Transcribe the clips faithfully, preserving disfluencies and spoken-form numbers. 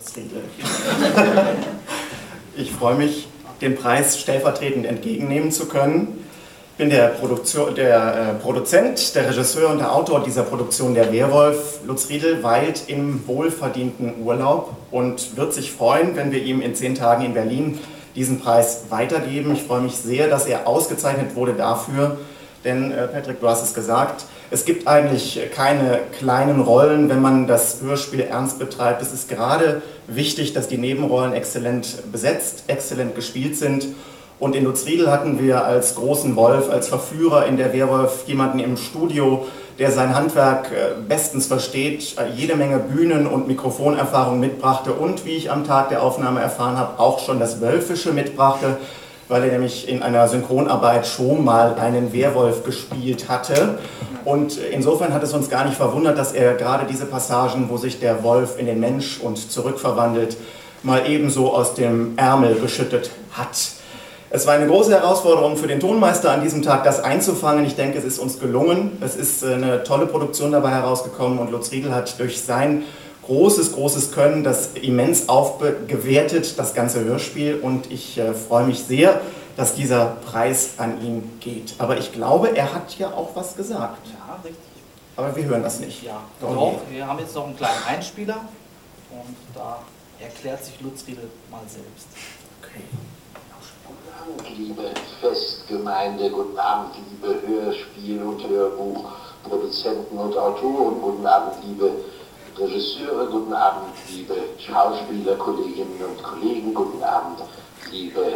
Lutz Riedel. Ich freue mich, den Preis stellvertretend entgegennehmen zu können. Ich bin der, Produktion, der äh, Produzent, der Regisseur und der Autor dieser Produktion Der Werwolf. Lutz Riedel weilt im wohlverdienten Urlaub und wird sich freuen, wenn wir ihm in zehn Tagen in Berlin diesen Preis weitergeben. Ich freue mich sehr, dass er ausgezeichnet wurde dafür, denn äh, Patrick, du hast es gesagt, es gibt eigentlich keine kleinen Rollen, wenn man das Hörspiel ernst betreibt. Es ist gerade wichtig, dass die Nebenrollen exzellent besetzt, exzellent gespielt sind. Und in Lutz Riedel hatten wir als großen Wolf, als Verführer in Der Werwolf jemanden im Studio, der sein Handwerk bestens versteht, jede Menge Bühnen- und Mikrofonerfahrung mitbrachte und, wie ich am Tag der Aufnahme erfahren habe, auch schon das Wölfische mitbrachte, weil er nämlich in einer Synchronarbeit schon mal einen Werwolf gespielt hatte. Und insofern hat es uns gar nicht verwundert, dass er gerade diese Passagen, wo sich der Wolf in den Mensch und zurückverwandelt, mal ebenso aus dem Ärmel geschüttet hat. Es war eine große Herausforderung für den Tonmeister an diesem Tag, das einzufangen. Ich denke, es ist uns gelungen. Es ist eine tolle Produktion dabei herausgekommen und Lutz Riedel hat durch sein großes, großes Können das immens aufgewertet, das ganze Hörspiel. Und ich äh, freue mich sehr, dass dieser Preis an ihn geht. Aber ich glaube, er hat ja auch was gesagt. Ja, richtig. Aber wir hören das nicht. Ja, doch, wir haben jetzt noch einen kleinen Einspieler und da erklärt sich Lutz Riedel mal selbst. Okay. Guten Abend, liebe Festgemeinde, guten Abend, liebe Hörspiel- und Hörbuchproduzenten und Autoren, guten Abend, liebe Regisseure, guten Abend, liebe Schauspieler, Kolleginnen und Kollegen, guten Abend, liebe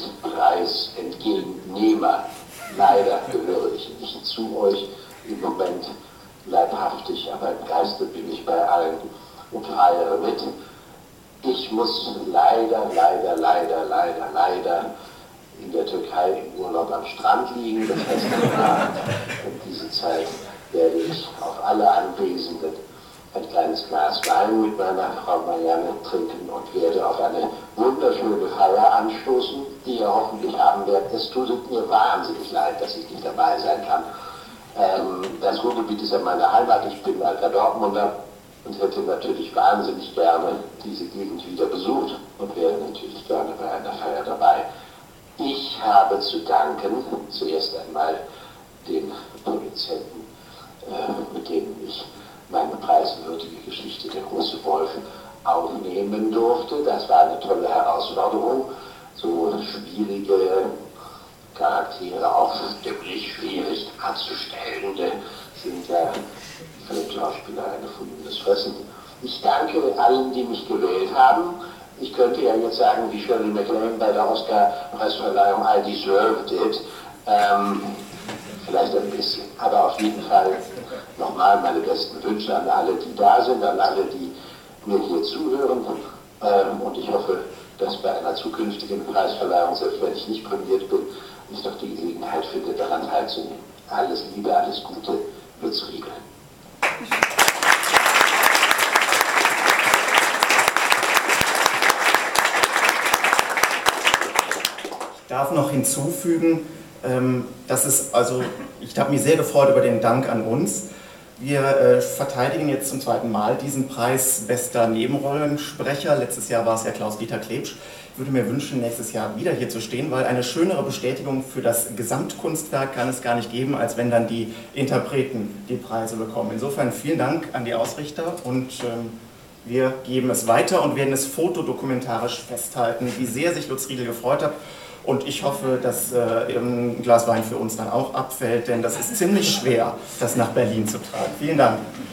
Mitpreisentgegennehmer. Leider gehöre ich nicht zu euch im Moment leibhaftig, aber im Geiste bin ich bei allen und feiere mit. Ich muss leider, leider, leider, leider, leider in der Türkei im Urlaub am Strand liegen. Das heißt, und diese Zeit werde ich auf alle Anwesenden ein kleines Glas Wein mit meiner Frau Marianne trinken und werde auf eine wunderschöne Feier anstoßen, die ihr hoffentlich haben werdet. Es tut mir wahnsinnig leid, dass ich nicht dabei sein kann. Ähm, das Ruhrgebiet ist ja meine Heimat, ich bin alter Dortmunder und hätte natürlich wahnsinnig gerne diese Gegend wieder besucht und wäre natürlich gerne bei einer Feier dabei. Ich habe zu danken, zuerst einmal den Produzenten, äh, mit denen ich meine preiswürdige Geschichte Der große Wolf aufnehmen durfte. Das war eine tolle Herausforderung. So schwierige Charaktere, auch stimmlich schwierig darzustellende, sind ja für den Schauspieler ein gefundenes Fressen. Ich danke allen, die mich gewählt haben. Ich könnte ja jetzt sagen, wie Shirley MacLaine bei der Oscar-Preisverleihung, I deserved it. Ähm, vielleicht ein bisschen, aber auf jeden Fall nochmal meine besten Wünsche an alle, die da sind, an alle, die mir hier zuhören. Ähm, und ich hoffe, dass bei einer zukünftigen Preisverleihung, selbst wenn ich nicht prämiert bin, ich doch die Gelegenheit finde, daran teilzunehmen. Alles Liebe, alles Gute, Lutz Riedel. Ich darf noch hinzufügen, dass es, also ich habe mich sehr gefreut über den Dank an uns. Wir äh, verteidigen jetzt zum zweiten Mal diesen Preis bester Nebenrollensprecher. Letztes Jahr war es ja Klaus-Dieter Klebsch. Ich würde mir wünschen, nächstes Jahr wieder hier zu stehen, weil eine schönere Bestätigung für das Gesamtkunstwerk kann es gar nicht geben, als wenn dann die Interpreten die Preise bekommen. Insofern vielen Dank an die Ausrichter und ähm, wir geben es weiter und werden es fotodokumentarisch festhalten, wie sehr sich Lutz Riedel gefreut hat. Und ich hoffe, dass äh, ein Glas Wein für uns dann auch abfällt, denn das ist ziemlich schwer, das nach Berlin zu tragen. Vielen Dank.